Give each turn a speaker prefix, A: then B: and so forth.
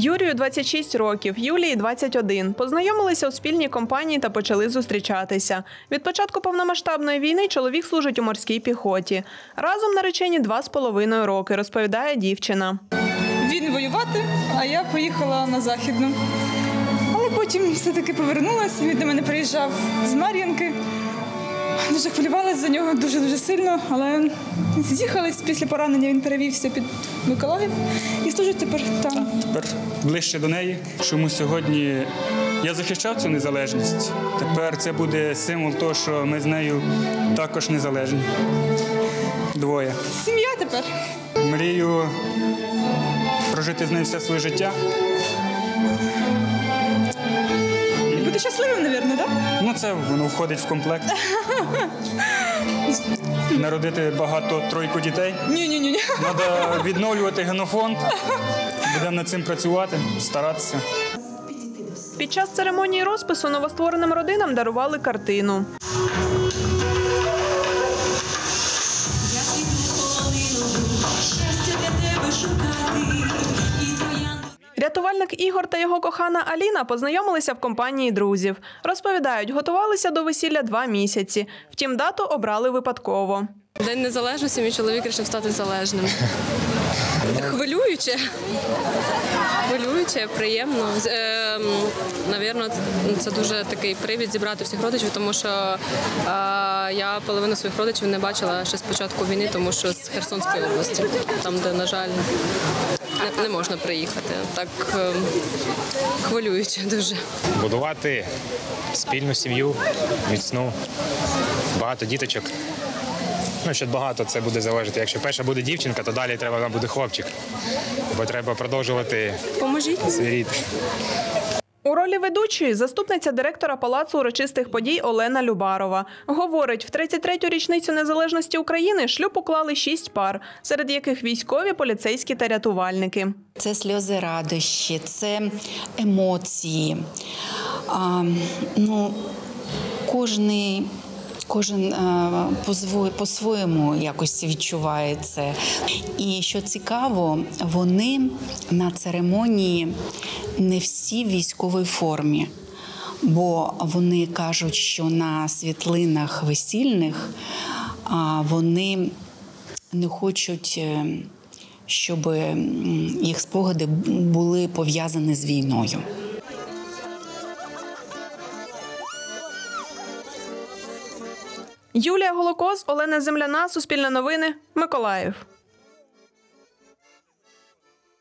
A: Юрію 26 років, Юлії 21. Познайомилися у спільній компанії та почали зустрічатися. Від початку повномасштабної війни чоловік служить у морській піхоті. Разом наречені 2,5 роки, розповідає дівчина.
B: Він воювати, а я поїхала на Західну. Але потім все-таки повернулася, він до мене приїжджав з Мар'їнки. Дуже хвилювалася за нього дуже сильно, але з'їхались. Після поранення він перевівся під Миколаїв і служить тепер там.
C: Тепер ближче до неї, чому сьогодні я захищав цю незалежність. Тепер це буде символ того, що ми з нею також незалежні. Двоє.
B: Сім'я тепер.
C: Мрію прожити з нею все своє життя.
B: Бути щасливим, мабуть, так?
C: Ну, це воно входить в комплект. Народити тройку дітей.
B: Ні.
C: Треба відновлювати генофонд. Будемо над цим працювати, старатися.
A: Під час церемонії розпису новоствореним родинам дарували картину. Рятувальник Ігор та його кохана Аліна познайомилися в компанії друзів. Розповідають, готувалися до весілля 2 місяці. Втім, дату обрали випадково.
D: День незалежності мій чоловік вирішив стати залежним. Хвилююче, приємно. Навірно, це дуже такий привід зібрати всіх родичів, тому що я половину своїх родичів не бачила ще з початку війни, тому що з Херсонської області, там, де, на жаль, не можна приїхати. Так хвилююче дуже.
E: Будувати спільну сім'ю, міцну, багато діточок. Ну, ще багато це буде залежати. Якщо перша буде дівчинка, то далі треба буде хлопчик. Бо треба продовжувати свій рід.
A: У ролі ведучої заступниця директора Палацу урочистих подій Олена Любарова. Говорить, в 33-ю річницю незалежності України шлюб уклали 6 пар, серед яких військові, поліцейські та рятувальники.
F: Це сльози радощі, це емоції. Кожен по-своєму якось відчуває це. І що цікаво, вони на церемонії не всі в військовій формі, бо вони кажуть, що на світлинах весільних вони не хочуть, щоб їх спогади були пов'язані з війною.
A: Юлія Голокоз, Олена Земляна, Суспільне новини, Миколаїв.